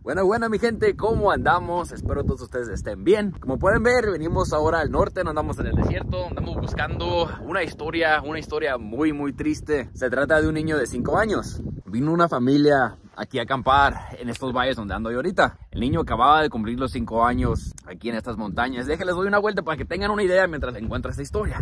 Buena mi gente, ¿cómo andamos? Espero todos ustedes estén bien. Como pueden ver, venimos ahora al norte, no andamos en el desierto. Andamos buscando una historia muy triste. Se trata de un niño de 5 años. Vino una familia aquí a acampar en estos valles donde ando yo ahorita. El niño acababa de cumplir los 5 años aquí en estas montañas. Déjenles doy una vuelta para que tengan una idea mientras encuentro esta historia.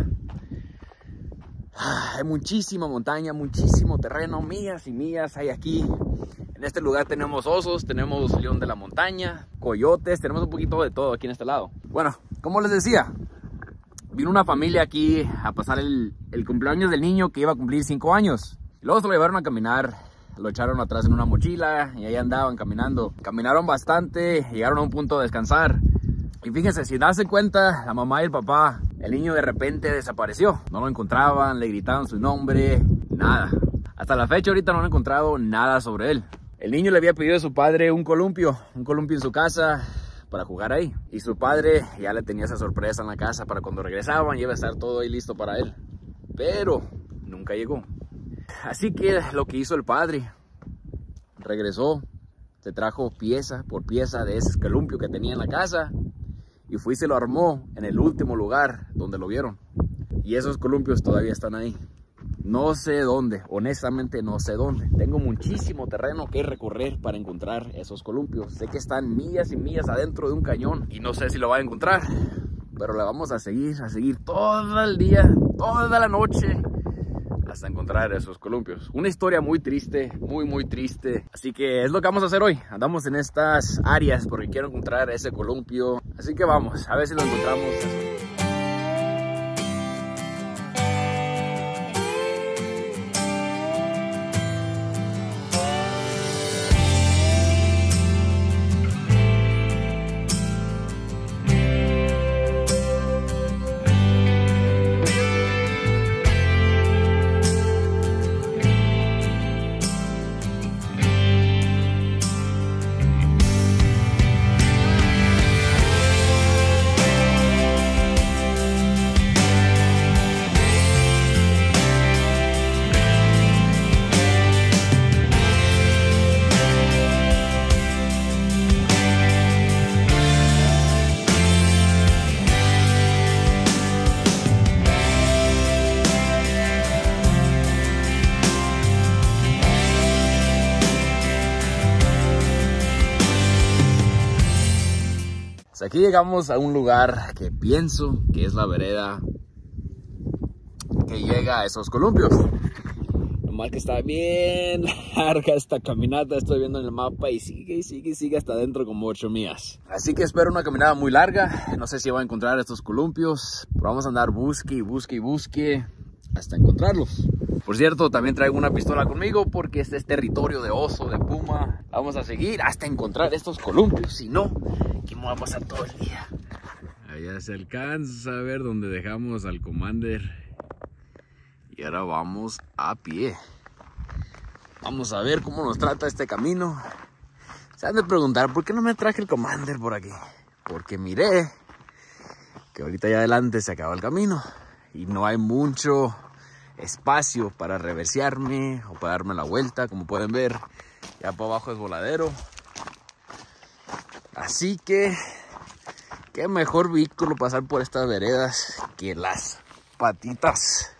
Hay muchísima montaña, muchísimo terreno, millas y millas hay aquí. En este lugar tenemos osos, tenemos león de la montaña, coyotes, tenemos un poquito de todo aquí en este lado. Bueno, como les decía, vino una familia aquí a pasar el cumpleaños del niño que iba a cumplir 5 años. Y luego se lo llevaron a caminar, lo echaron atrás en una mochila y ahí andaban caminando. Caminaron bastante, llegaron a un punto de descansar. Y fíjense, si darse cuenta, la mamá y el papá, el niño de repente desapareció. No lo encontraban, le gritaban su nombre, nada. Hasta la fecha ahorita no han encontrado nada sobre él. El niño le había pedido a su padre un columpio en su casa para jugar ahí. Y su padre ya le tenía esa sorpresa en la casa para cuando regresaban, iba a estar todo ahí listo para él. Pero nunca llegó. Así que lo que hizo el padre, regresó, se trajo pieza por pieza de ese columpio que tenía en la casa. Y fue y se lo armó en el último lugar donde lo vieron. Y esos columpios todavía están ahí. No sé dónde, honestamente no sé dónde. Tengo muchísimo terreno que recorrer para encontrar esos columpios. Sé que están millas y millas adentro de un cañón y no sé si lo va a encontrar. Pero le vamos a seguir todo el día, toda la noche, hasta encontrar esos columpios. Una historia muy triste, muy triste. Así que es lo que vamos a hacer hoy. Andamos en estas áreas porque quiero encontrar ese columpio. Así que vamos, a ver si lo encontramos. Aquí llegamos a un lugar que pienso que es la vereda que llega a esos columpios. Nomás que está bien larga esta caminata, estoy viendo en el mapa y sigue hasta adentro como 8 millas. Así que espero una caminata muy larga, no sé si voy a encontrar estos columpios, pero vamos a andar busque hasta encontrarlos. Por cierto, también traigo una pistola conmigo porque este es territorio de oso, de puma. Vamos a seguir hasta encontrar estos columpios, si no, aquí me va a pasar todo el día. Allá se alcanza a ver donde dejamos al Commander. Y ahora vamos a pie. Vamos a ver cómo nos trata este camino. Se han de preguntar, ¿por qué no me traje el Commander por aquí? Porque miré que ahorita ya adelante se acaba el camino y no hay mucho espacio para reversearme o para darme la vuelta. Como pueden ver, ya para abajo es voladero. Así que qué mejor vehículo pasar por estas veredas que las patitas.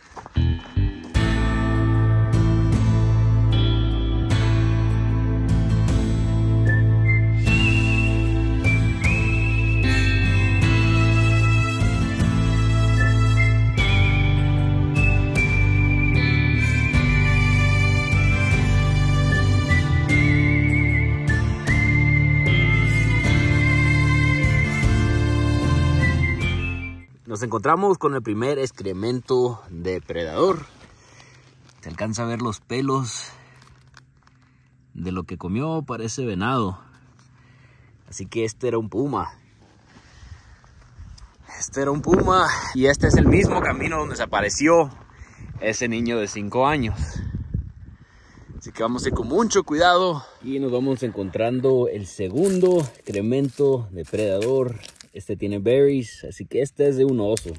Nos encontramos con el primer excremento depredador. Se alcanza a ver los pelos de lo que comió, parece venado. Así que este era un puma. Y este es el mismo camino donde se apareció ese niño de 5 años. Así que vamos a ir con mucho cuidado y nos vamos encontrando el segundo excremento depredador. Este tiene berries, así que este es de un oso.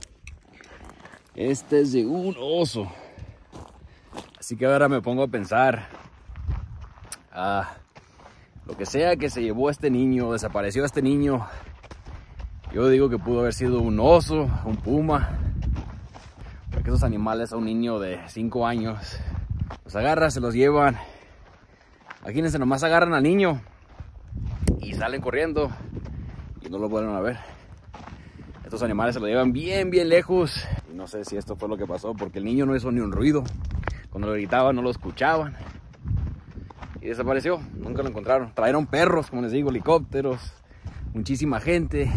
Así que ahora me pongo a pensar. Lo que sea que se llevó a este niño, desapareció a este niño, yo digo que pudo haber sido un oso, un puma. Porque esos animales a un niño de 5 años los agarran, se los llevan. Aquí nomás agarran al niño y salen corriendo y no lo vuelven a ver. Estos animales se lo llevan bien lejos. Y no sé si esto fue lo que pasó, porque el niño no hizo ni un ruido. Cuando lo gritaban no lo escuchaban. Y desapareció, nunca lo encontraron. Trajeron perros, como les digo, helicópteros, muchísima gente.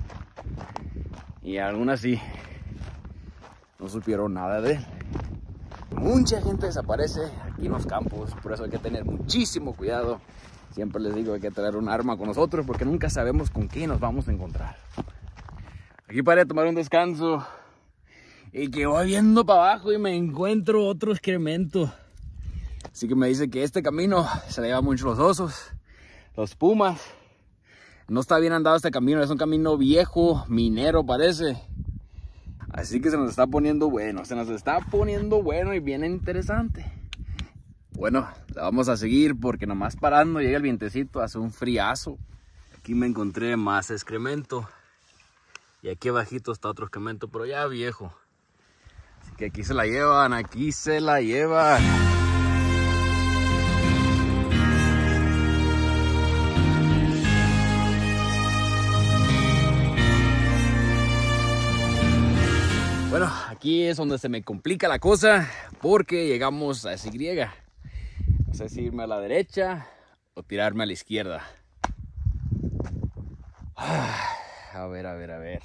Y aún así no supieron nada de él. Mucha gente desaparece aquí en los campos, por eso hay que tener muchísimo cuidado. Siempre les digo, hay que traer un arma con nosotros porque nunca sabemos con qué nos vamos a encontrar. Aquí paré a tomar un descanso y que voy viendo para abajo y me encuentro otro excremento. Así que me dice que este camino se le lleva mucho los osos, los pumas. No está bien andado este camino, es un camino viejo, minero parece. Así que se nos está poniendo bueno, y bien interesante. Bueno, la vamos a seguir porque nomás parando llega el vientecito, hace un friazo. Aquí me encontré más excremento. Y aquí abajito está otro excremento, pero ya viejo. Así que aquí se la llevan, aquí se la llevan. Bueno, aquí es donde se me complica la cosa porque llegamos a esa Y. No sé si irme a la derecha o tirarme a la izquierda. A ver.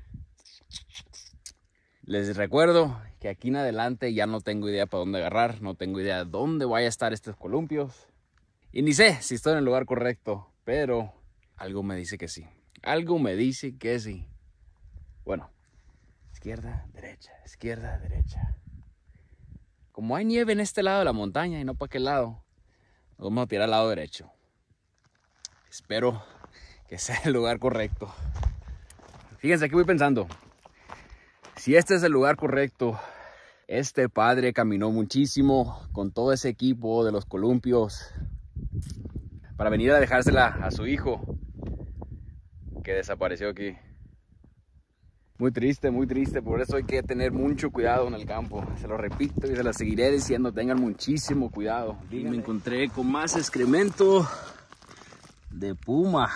Les recuerdo que aquí en adelante ya no tengo idea para dónde agarrar. No tengo idea de dónde vaya a estar estos columpios. Y ni sé si estoy en el lugar correcto, pero algo me dice que sí. Algo me dice que sí. Bueno, izquierda, derecha. Como hay nieve en este lado de la montaña y no para aquel lado, nos vamos a tirar al lado derecho. Espero que sea el lugar correcto. Fíjense, aquí voy pensando. Si este es el lugar correcto, este padre caminó muchísimo con todo ese equipo de los columpios para venir a dejársela a su hijo que desapareció aquí. Muy triste, por eso hay que tener mucho cuidado en el campo. Se lo repito y se lo seguiré diciendo, tengan muchísimo cuidado. Y me encontré con más excremento de puma.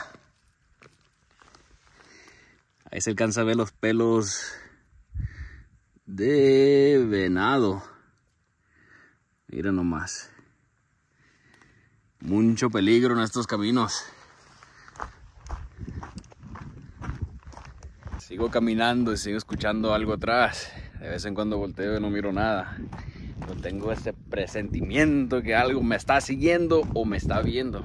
Ahí se alcanza a ver los pelos de venado. Miren nomás. Mucho peligro en estos caminos. Sigo caminando y sigo escuchando algo atrás. De vez en cuando volteo y no miro nada. Pero tengo ese presentimiento que algo me está siguiendo o me está viendo.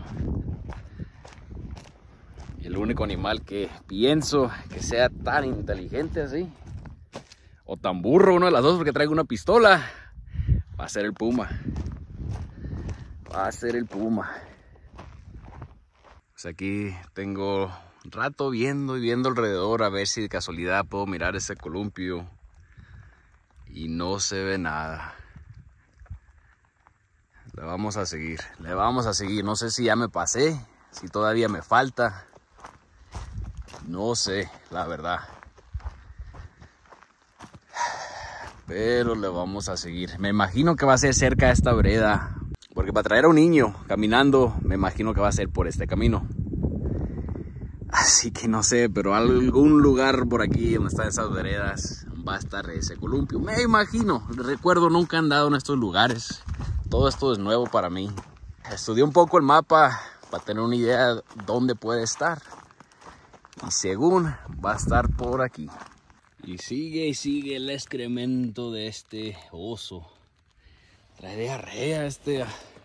Y el único animal que pienso que sea tan inteligente así, o tan burro, uno de las dos porque traigo una pistola, va a ser el puma. Pues aquí tengo un rato viendo alrededor a ver si de casualidad puedo mirar ese columpio y no se ve nada. Le vamos a seguir. No sé si ya me pasé, si todavía me falta. No sé, la verdad. Pero le vamos a seguir. Me imagino que va a ser cerca de esta vereda. Porque para traer a un niño caminando, me imagino que va a ser por este camino. Así que no sé, pero algún lugar por aquí donde están esas veredas va a estar ese columpio. Me imagino. Recuerdo, nunca he andado en estos lugares. Todo esto es nuevo para mí. Estudié un poco el mapa para tener una idea de dónde puede estar. Y según va a estar por aquí. Y sigue el excremento de este oso. Trae diarrea este.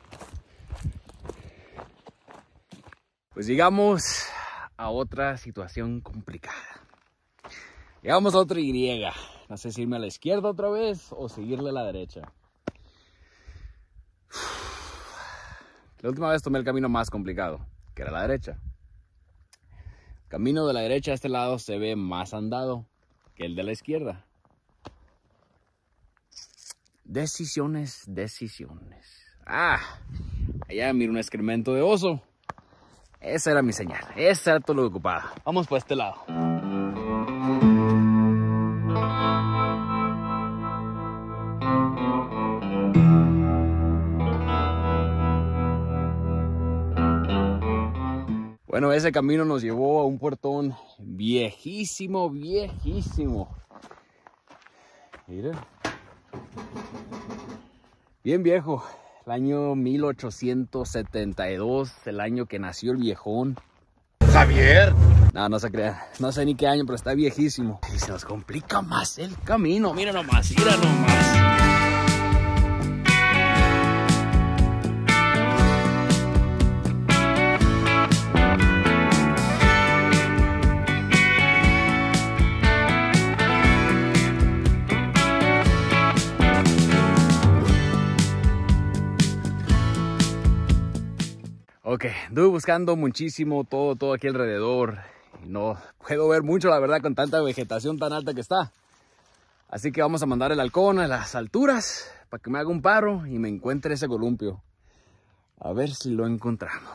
Pues llegamos a otra situación complicada. Llegamos a otra Y. No sé si irme a la izquierda otra vez o seguirle a la derecha. La última vez tomé el camino más complicado, que era la derecha. El camino de la derecha a este lado se ve más andado que el de la izquierda. Decisiones. Allá miro un excremento de oso. Esa era mi señal, esa era todo lo que ocupaba. Vamos por este lado. Bueno, ese camino nos llevó a un puertón viejísimo, viejísimo. Mira. Bien viejo. El año 1872, el año que nació el viejón. Javier. No se crean. No sé ni qué año, pero está viejísimo. Y se nos complica más el camino. Mira nomás, mira nomás. Ok, anduve buscando muchísimo todo aquí alrededor y no puedo ver mucho, la verdad, con tanta vegetación tan alta que está. Así que vamos a mandar el halcón a las alturas para que me haga un paro y me encuentre ese columpio. A ver si lo encontramos.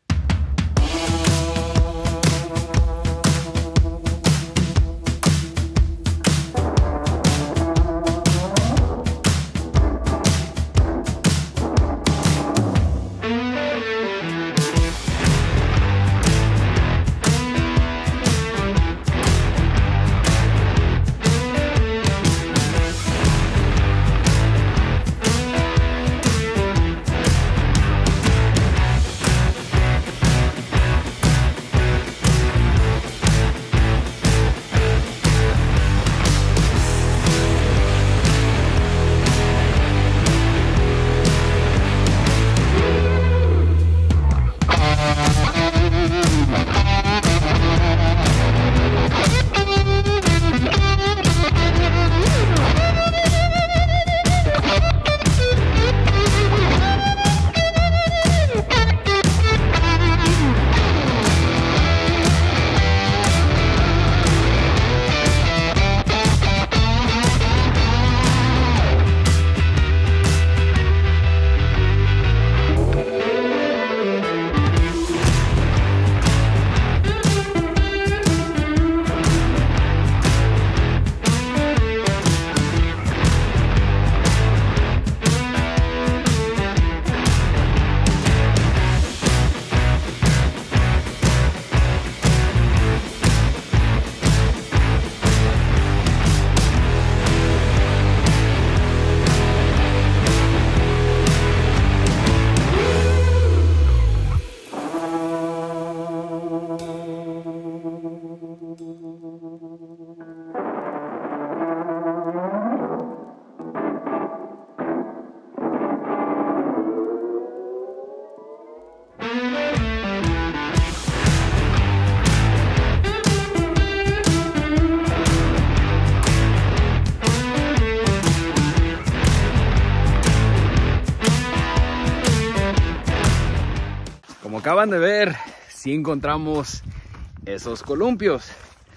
Como acaban de ver, sí encontramos esos columpios.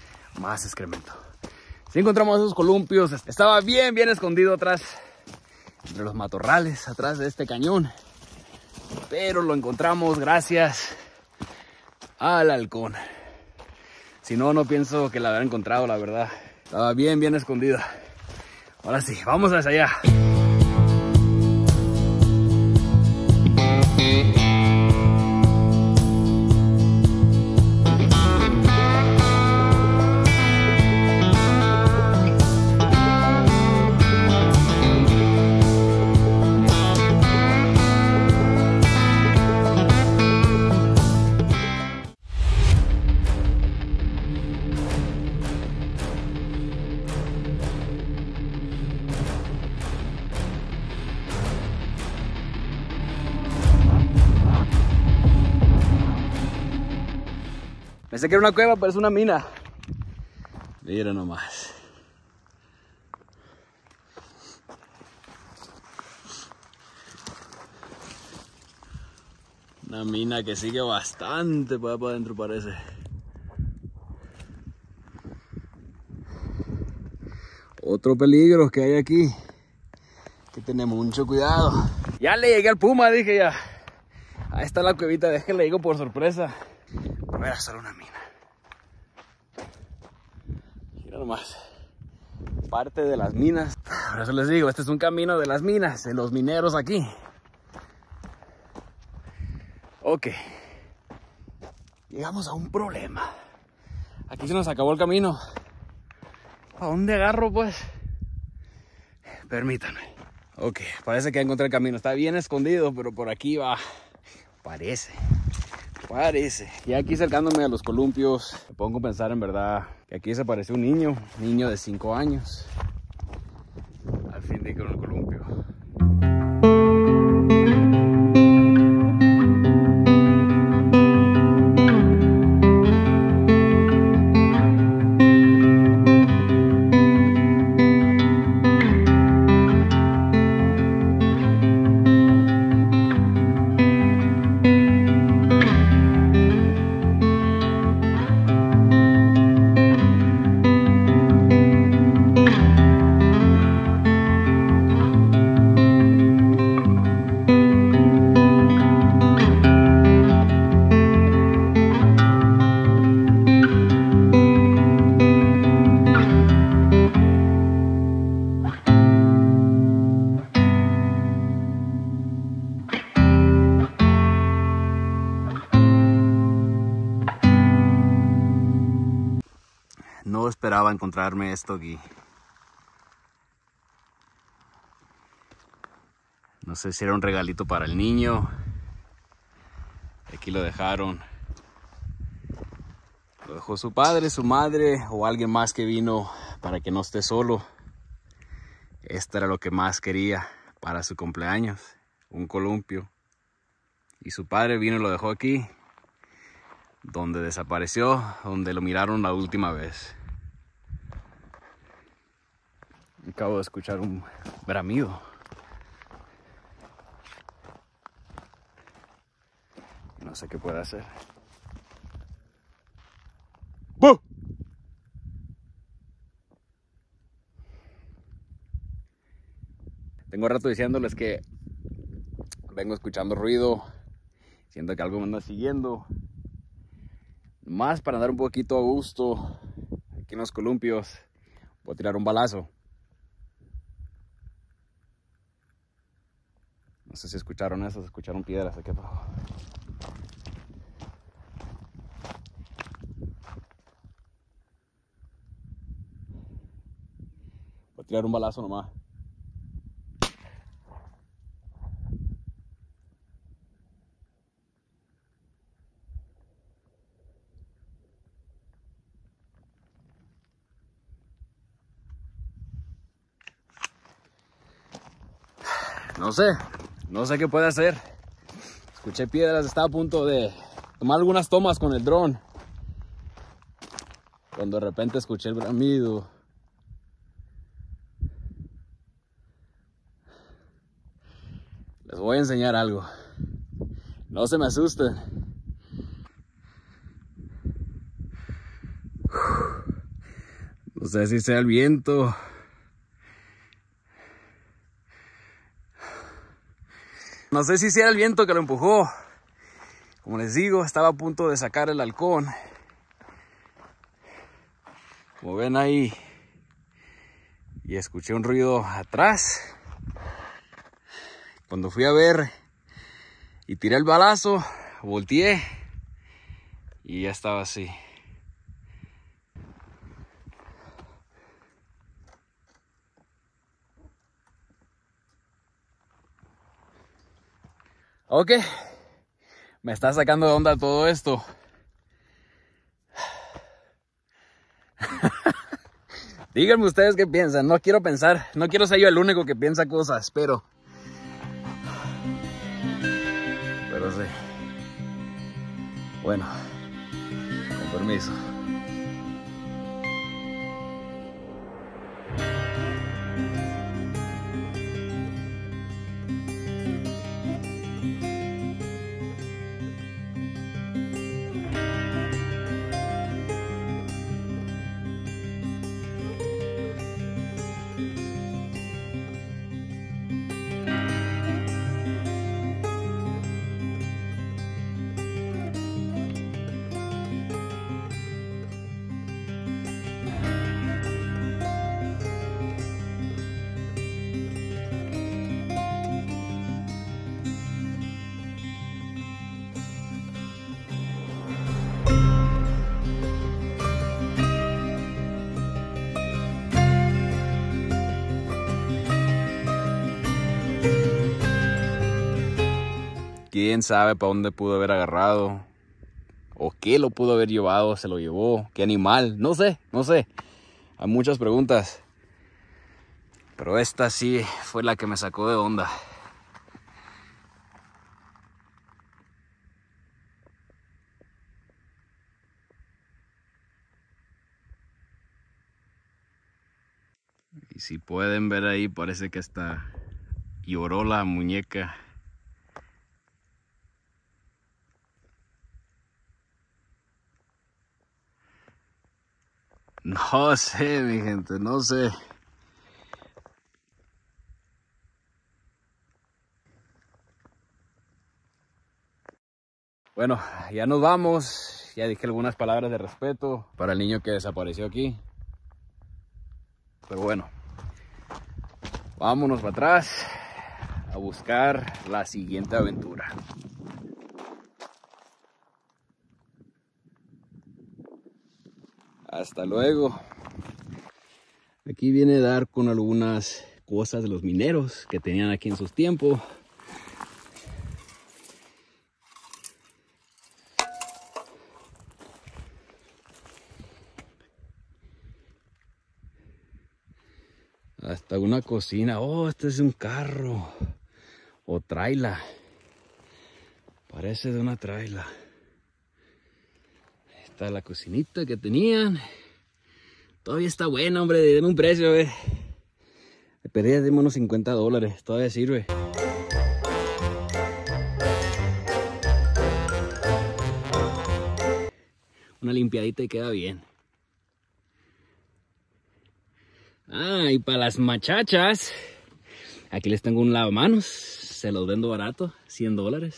Más excremento. Sí encontramos esos columpios. Estaba bien escondido atrás, entre los matorrales, atrás de este cañón. Pero lo encontramos gracias al halcón. Si no, no pienso que la hubiera encontrado, la verdad. Estaba bien escondida. Ahora sí, vamos hacia allá. Pensé que era una cueva, pero es una mina. Mira nomás. Una mina que sigue bastante para adentro, parece. Otro peligro que hay aquí. Que tenemos mucho cuidado. Ya le llegué al puma, dije ya. Ahí está la cuevita, déjenle digo por sorpresa. ver, solo una mina. Mira nomás. Parte de las minas. Por eso les digo, este es un camino de las minas, de los mineros aquí. Ok. Llegamos a un problema. Aquí se nos acabó el camino. ¿A dónde agarro, pues? Permítanme. Ok, parece que encontré el camino. Está bien escondido, pero por aquí va. Parece. Ya aquí acercándome a los columpios, me pongo a pensar en verdad que aquí desapareció un niño de 5 años. Al fin de con el columpio. No esperaba encontrarme esto aquí. No sé si era un regalito para el niño. Aquí lo dejaron. Lo dejó su padre, su madre o alguien más que vino para que no esté solo. Esto era lo que más quería para su cumpleaños. Un columpio. Y su padre vino y lo dejó aquí. Donde desapareció, donde lo miraron la última vez. Acabo de escuchar un bramido. No sé qué puede hacer. ¡Buh! Tengo rato diciéndoles que vengo escuchando ruido. Siento que algo me anda siguiendo. Más para andar un poquito a gusto aquí en los columpios. Voy a tirar un balazo. No sé si escucharon eso, escucharon piedras aquí abajo. Voy a tirar un balazo nomás. No sé qué puede hacer. Escuché piedras, estaba a punto de tomar algunas tomas con el dron. Cuando de repente escuché el bramido. Les voy a enseñar algo. No se me asusten. No sé si sea el viento. No sé si sea el viento que lo empujó. Como les digo, estaba a punto de sacar el halcón. Como ven ahí. Y escuché un ruido atrás. Cuando fui a ver y tiré el balazo, volteé y ya estaba así. Ok, me está sacando de onda todo esto. Díganme ustedes qué piensan. No quiero pensar, no quiero ser yo el único que piensa cosas, pero sí. Bueno, con permiso. quién sabe para dónde pudo haber agarrado. O qué lo pudo haber llevado, se lo llevó. ¿Qué animal? No sé. Hay muchas preguntas. Pero esta sí fue la que me sacó de onda. Y si pueden ver ahí, parece que hasta lloró la muñeca. No sé, mi gente, no sé. Bueno, ya nos vamos. Ya dije algunas palabras de respeto para el niño que desapareció aquí. Pero bueno, vámonos para atrás a buscar la siguiente aventura. Hasta luego. Aquí viene a dar con algunas cosas de los mineros que tenían aquí en sus tiempos. Hasta una cocina. Oh, este es un carro. O traila. Parece de una traila. Esta es la cocinita que tenían. Todavía está buena, hombre. Denme un precio, Le pedí de unos $50. Todavía sirve. Una limpiadita y queda bien. Ah, y para las muchachas, aquí les tengo un lavamanos. Se los vendo barato, $100.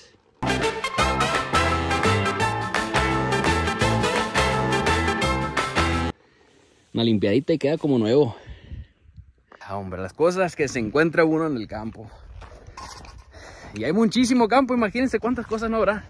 Una limpiadita y queda como nuevo. Ah, hombre, las cosas que se encuentra uno en el campo. Y hay muchísimo campo, imagínense cuántas cosas no habrá.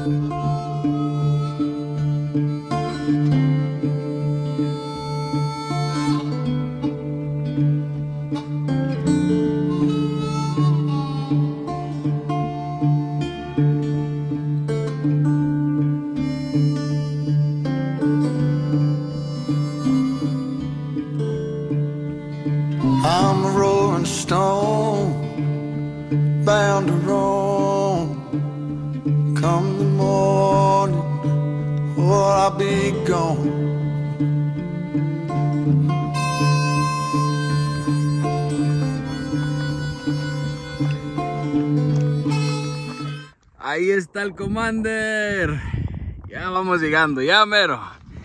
I'm a rolling stone, bound to roam. Come the morning, or I'll be gone. Ahí está el Commander. Ya vamos llegando, ya mero.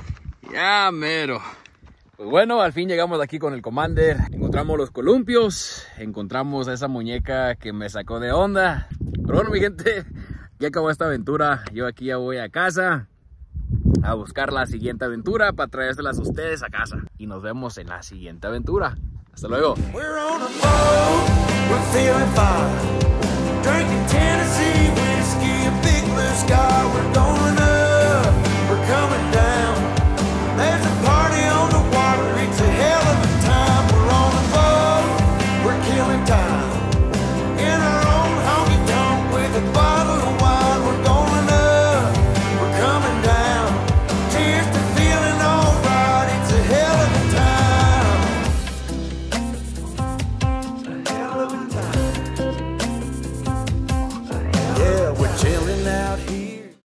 Pues bueno, al fin llegamos aquí con el Commander. Encontramos los columpios, encontramos a esa muñeca que me sacó de onda. Pero bueno, mi gente, ya acabó esta aventura. Yo aquí ya voy a casa a buscar la siguiente aventura para traérselas a ustedes a casa. Y nos vemos en la siguiente aventura. Hasta luego. We're on a boat, we're feeling fine. Drinking Tennessee whiskey, a big blue sky, we're going up.